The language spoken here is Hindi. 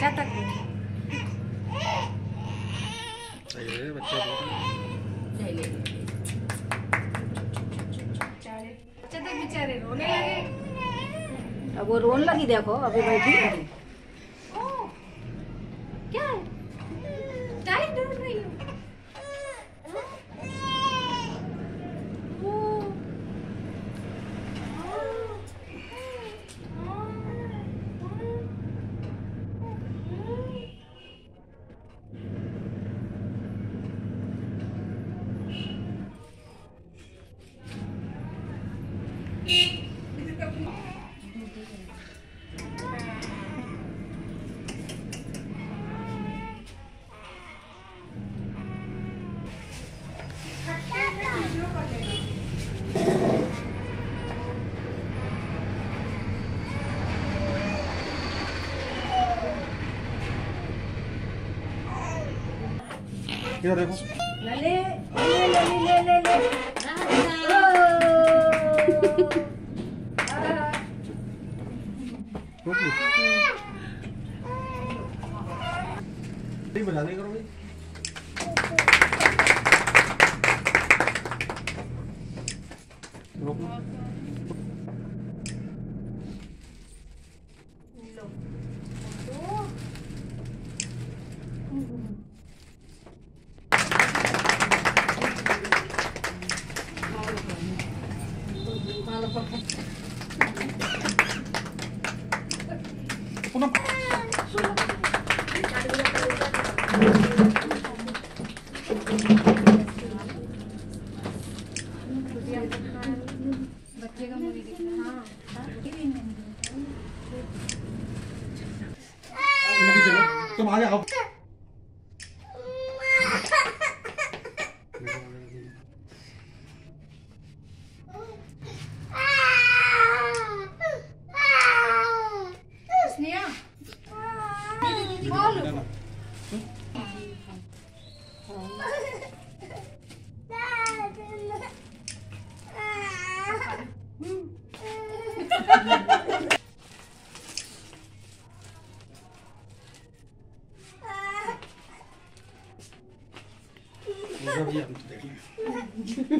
तक बच्चा बेचारे रोने लगे। अब वो रोने लगी, देखो अभी बैठी है। क्या है? टाइट ढूंढ रही हो? इधर देखो। ले ले ले ले ले ले ले। बजा नहीं करोगे? रोको। बच्चे का मूवी देखना। हाँ चलो तुम आ जाओ। स्नेहा देख